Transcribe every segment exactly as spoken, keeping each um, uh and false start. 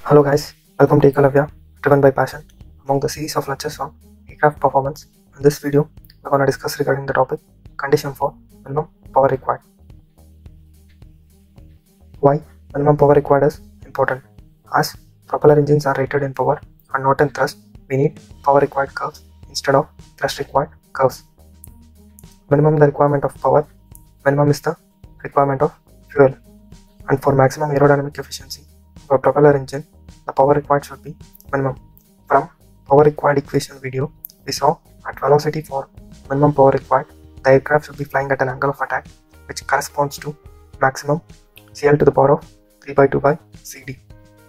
Hello guys, welcome to Ekalavya, driven by passion, among the series of lectures on aircraft performance. In this video, we're going to discuss regarding the topic condition for minimum power required. Why minimum power required is important? As propeller engines are rated in power and not in thrust, we need power required curves instead of thrust required curves. Minimum the requirement of power, minimum is the requirement of fuel, and for maximum aerodynamic efficiency for propeller engine, the power required should be minimum. From power required equation video, we saw at velocity for minimum power required, the aircraft should be flying at an angle of attack which corresponds to maximum C L to the power of three by two by C D.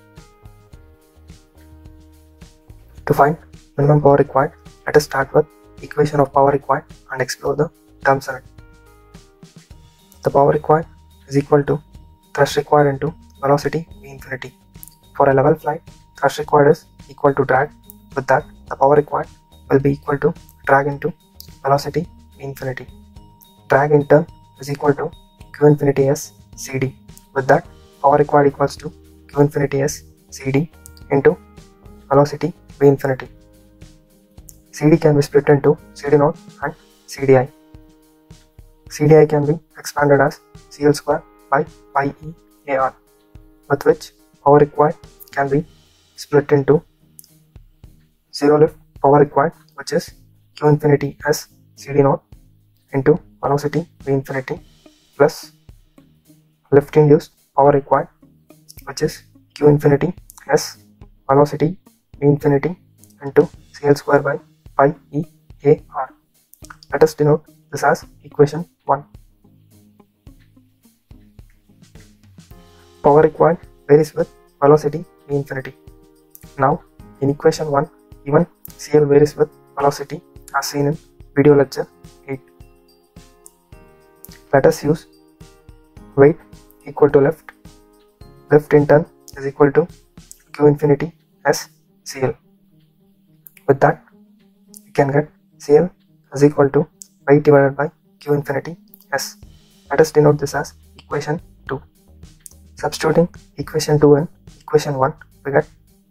To find minimum power required, let us start with equation of power required and explore the terms in it. The power required is equal to thrust required into velocity V infinity. For a level flight, thrust required is equal to drag. With that, the power required will be equal to drag into velocity V infinity. Drag in turn is equal to Q infinity S C D. With that, power required equals to Q infinity S C D into velocity V infinity. C D can be split into C D naught and C D I. C D I can be expanded as C L square by pi E A R, with which power required can be split into zero lift power required, which is Q infinity S C D naught into velocity V infinity, plus lift induced power required, which is Q infinity S velocity V infinity into C L square by pi E A R. Let us denote this as equation one. Power required varies with velocity V infinity. Now, in equation one, even C L varies with velocity as seen in video lecture eight. Let us use weight equal to lift. Lift in turn is equal to Q infinity S C L. With that, we can get C L is equal to weight divided by Q infinity S. Let us denote this as equation two. Substituting equation two in equation one, we get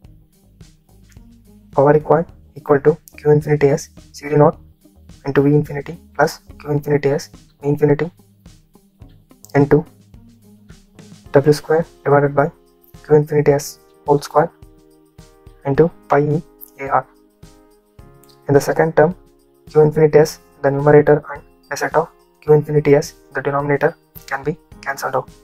power required equal to Q infinity S C D naught into V infinity plus Q infinity S V infinity into W square divided by Q infinity S whole square into pi E A R. In the second term, Q infinity S in the numerator and a set of Q infinity S in the denominator can be cancelled out.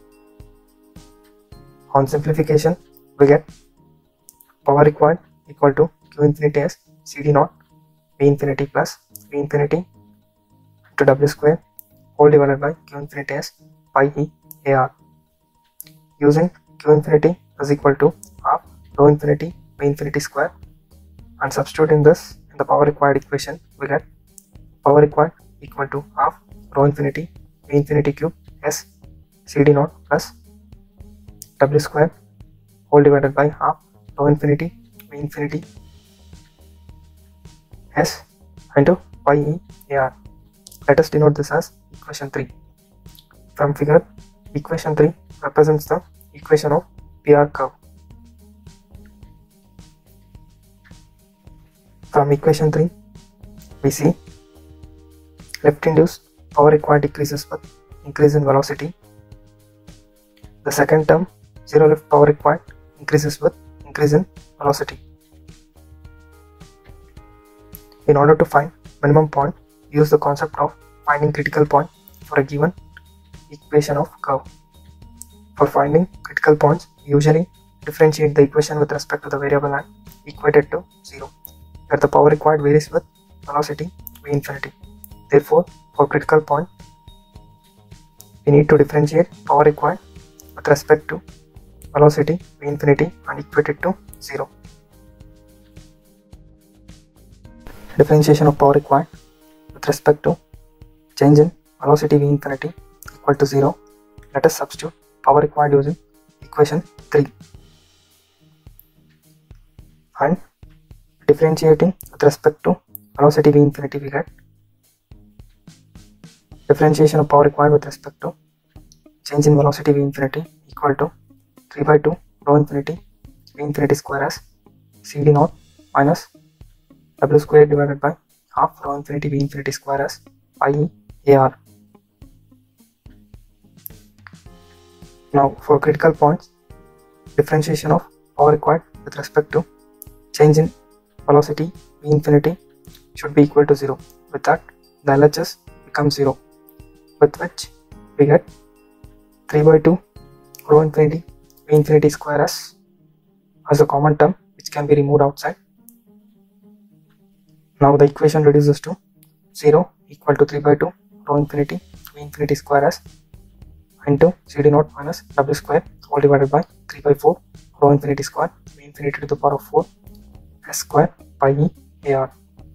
On simplification, we get power required equal to Q infinity S C D naught V infinity plus V infinity into W square whole divided by Q infinity S pi E A R. Using Q infinity is equal to half rho infinity V infinity square and substituting this in the power required equation, we get power required equal to half rho infinity V infinity cube S C D naught plus W square whole divided by half rho infinity V infinity S into pi E A R. Let us denote this as equation three. From figure, equation three represents the equation of P R curve. From equation three, we see lift induced power required decreases with increase in velocity. The second term, zero lift power required, increases with increase in velocity. In order to find minimum point, use the concept of finding critical point for a given equation of curve. For finding critical points, we usually differentiate the equation with respect to the variable and equate it to zero, where the power required varies with velocity V infinity. Therefore, for critical point, we need to differentiate power required with respect to velocity V infinity and equate it to zero. Differentiation of power required with respect to change in velocity V infinity equal to zero. Let us substitute power required using equation three and differentiating with respect to velocity V infinity, we get differentiation of power required with respect to change in velocity V infinity equal to three by two rho infinity V infinity square as C D naught minus W square divided by half rho infinity V infinity square as pi E A R. Now for critical points, differentiation of power required with respect to change in velocity V infinity should be equal to zero. With that, the L H S becomes zero, with which we get three by two rho infinity V infinity square as, as a common term which can be removed outside. Now the equation reduces to zero equal to three by two rho infinity V infinity square as into C D naught minus W square all divided by three by four rho infinity square V infinity to the power of four S square pi E A R.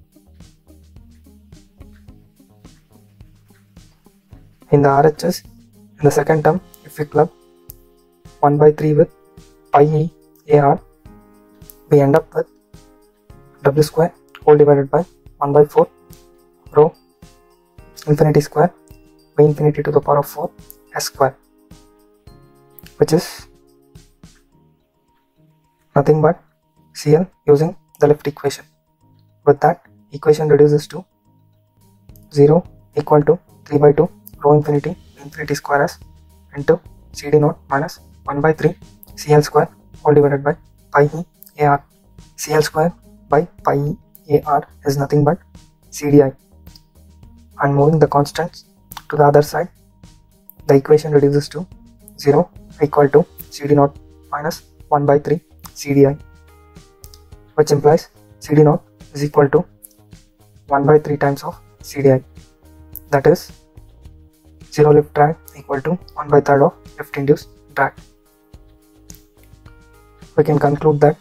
In the R H S, in the second term, if we club one by three with pi E A R, we end up with W square whole divided by one by four rho infinity square V infinity to the power of four S square, which is nothing but C L using the left equation. With that, equation reduces to zero equal to three by two rho infinity infinity square as into C D naught minus one by three C L square all divided by pi E A R. C L square by pi E A R is nothing but C D I. And moving the constants to the other side, the equation reduces to zero equal to C D naught minus one by three C D I, which implies C D naught is equal to one by three times of C D I. That is, zero lift drag equal to one by third of lift induced drag. We can conclude that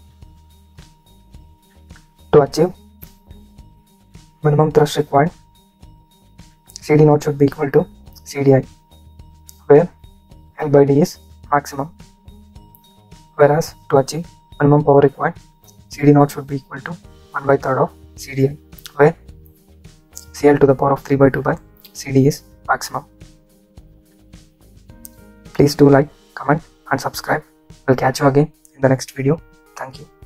to achieve minimum thrust required, C D naught should be equal to C D I, where L by D is maximum, whereas to achieve minimum power required, C D naught should be equal to one by third of C D I, where C L to the power of three by two by C D is maximum. Please do like, comment and subscribe. We'll catch you again in the next video. Thank you.